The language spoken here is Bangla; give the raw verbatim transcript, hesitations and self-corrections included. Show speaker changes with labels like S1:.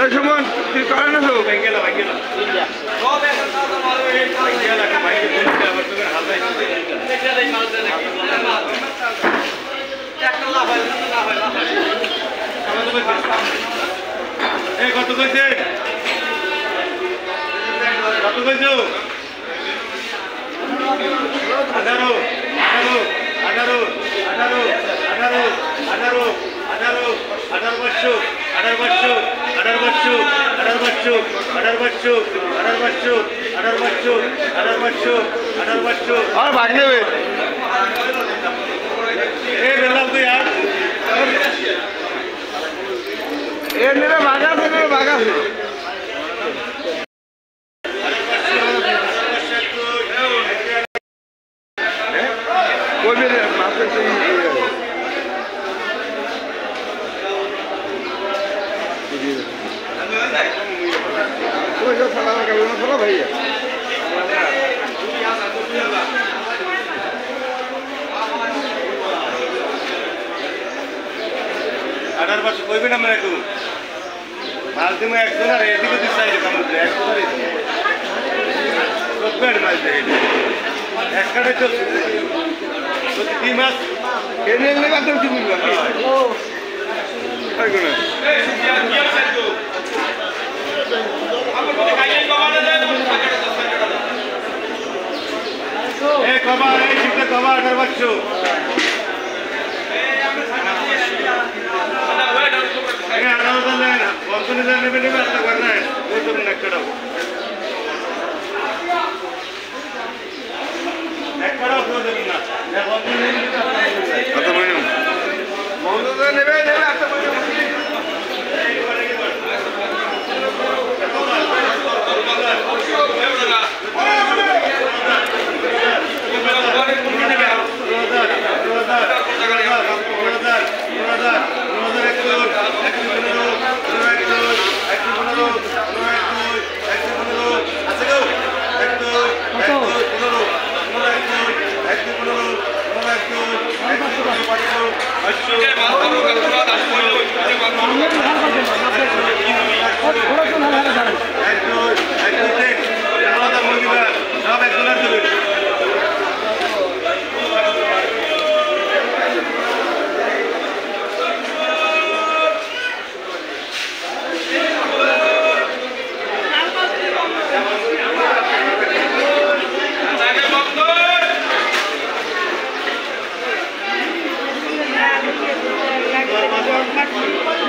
S1: সুমন তুই কারণ আছো
S2: গেল গেল সব এখন তাজা মাল এই গেল একটা ভাই আবার তো হালদাই এটা এই মাল দেন একটা লাভ হয় না হয় লাভ হয় এই কত কইছে কত কইছো আঠারো আঠারো আঠারো আঠারো আঠারো আঠারো আঠারো আঠারো পাঁচশো আঠারো পাঁচশো আঠারো পাঁচশো আঠারো পাঁচশো আঠারো পাঁচশো আঠারো পাঁচশো আঠারো পাঁচশো আঠারো পাঁচশো আঠারো পাঁচশো
S1: আর ভাগ নেবে
S2: এ বেলাল তুই আর
S1: এ নেবে ভাগা নেবে ভাগা কইবে মাছের সেই ওই যে সালাম কাবিনা সালাম ভাইয়া
S2: আঠারো পাঁচশো কইবে না মানে তুই মাল তুমি একজন আর এদিকে দিতে চাইলে কেমন একজন আর চোদ্দ মাছ দেয় এক কাটে চলছে দুই মাস
S1: এনে নেবে তো কি বলবো ও তাই করে
S2: এ কবা এই চিন্তা কবা আঠারো পাঁচশো নেবে নেবে আসতে পারে না ওই তো একটাও একটাও কেউ দেবেন না
S1: কত মহিনা মৌলুদা নেবে নেবে একটা
S3: Thank you.